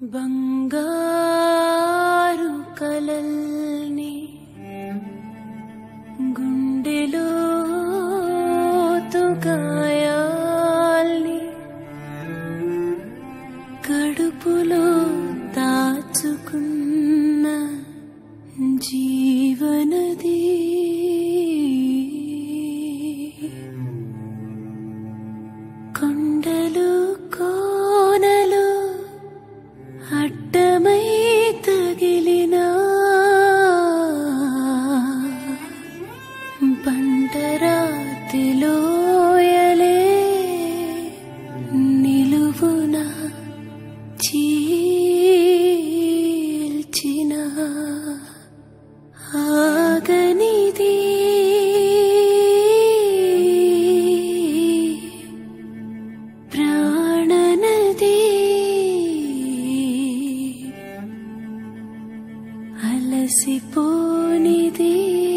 బంగారు కలల్ని గుండెలో గాయాల్ని కడుపులో దాచుకున్న జీవనది కొండలు కోనలు అడ్డమై తగిలినా బండరాతి లోయలే నిలువున చీల్చిన ఆగనిది ప్రాణనది అలసిపోనిది